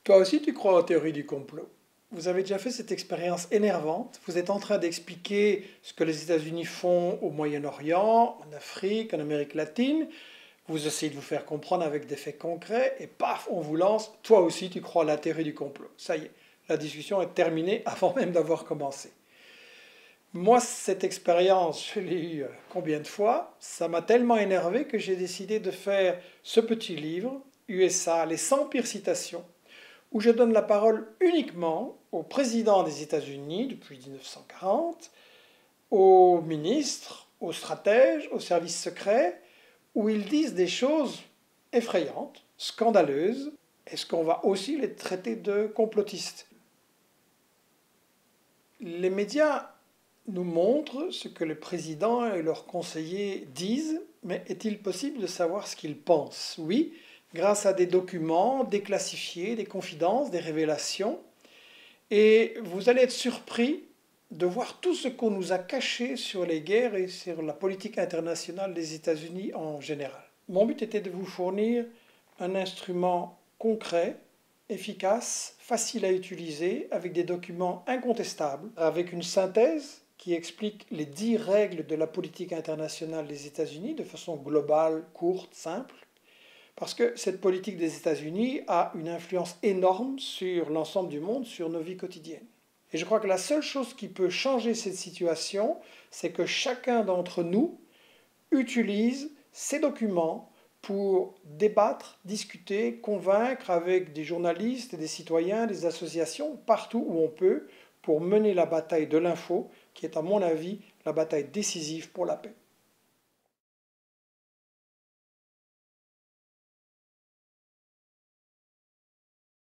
Toi aussi, tu crois en théorie du complot. Vous avez déjà fait cette expérience énervante. Vous êtes en train d'expliquer ce que les États-Unis font au Moyen-Orient, en Afrique, en Amérique latine. Vous essayez de vous faire comprendre avec des faits concrets et paf, on vous lance. Toi aussi, tu crois à la théorie du complot. Ça y est, la discussion est terminée avant même d'avoir commencé. Moi, cette expérience, je l'ai eue combien de fois? Ça m'a tellement énervé que j'ai décidé de faire ce petit livre, USA, les 100 pires citations, où je donne la parole uniquement au président des États-Unis depuis 1940, aux ministres, aux stratèges, aux services secrets, où ils disent des choses effrayantes, scandaleuses. Est-ce qu'on va aussi les traiter de complotistes? Les médias nous montrent ce que le président et leurs conseillers disent, mais est-il possible de savoir ce qu'ils pensent? Oui, grâce à des documents déclassifiés, des confidences, des révélations. Et vous allez être surpris de voir tout ce qu'on nous a caché sur les guerres et sur la politique internationale des États-Unis en général. Mon but était de vous fournir un instrument concret, efficace, facile à utiliser, avec des documents incontestables, avec une synthèse qui explique les 10 règles de la politique internationale des États-Unis de façon globale, courte, simple. Parce que cette politique des États-Unis a une influence énorme sur l'ensemble du monde, sur nos vies quotidiennes. Et je crois que la seule chose qui peut changer cette situation, c'est que chacun d'entre nous utilise ces documents pour débattre, discuter, convaincre avec des journalistes, des citoyens, des associations, partout où on peut, pour mener la bataille de l'info, qui est à mon avis la bataille décisive pour la paix.